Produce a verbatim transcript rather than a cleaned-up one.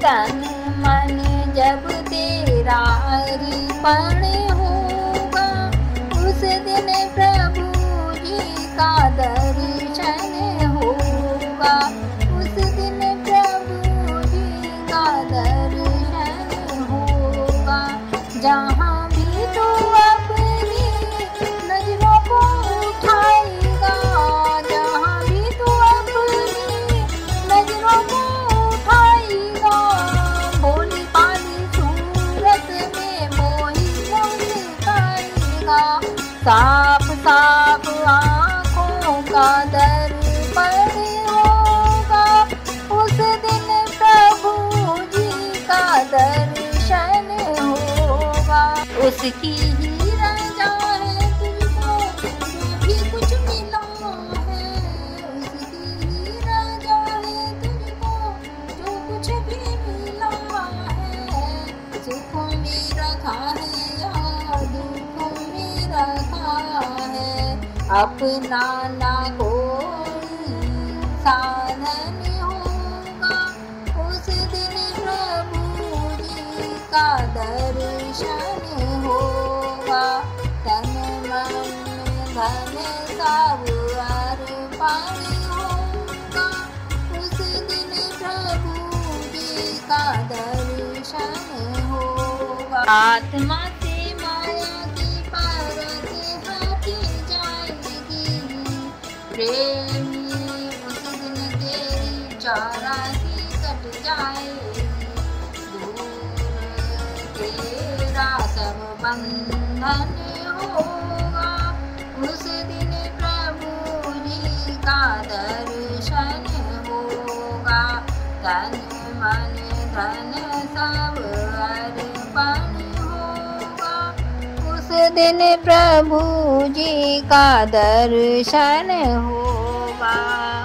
तन मन जब तेरा अर्पण होगा, उस दिन प्रभु जी का दर्शन होगा। उस दिन प्रभु जी का दर्शन होगा। जहाँ भी तू अपनी नजरों को उठाएगा, जहाँ भी तू अपनी नजरों को उठाएगा, भोली भाली सूरत में मोही मोही पाएगा। साफ साफ आँखों का दर्पण होगा, उस दिन प्रभु जी का दर्शन होगा। उसकी ही रजा है तुझको जो भी कुछ मिला है, उसकी ही रजा है तुझको जो कुछ भी मिला है। सुखों में रखा है या दुखों में रखा है, अपना ना कोई साधन होगा। उस दिन प्रभु जी का दर्शन होगा। तन मन धन सब अर्पण होगा, उस दिन प्रभु जी का दर्शन होगा। आत्मा से माया की परत हट जाएगी, प्रेमी उस दिन तेरी चौरासी कट जाएगी। तेरा सब बंधन होगा, उस दिन प्रभु जी का दर्शन होगा। तन मन धन सब अर्पण होगा, उस दिन प्रभु जी का दर्शन होगा।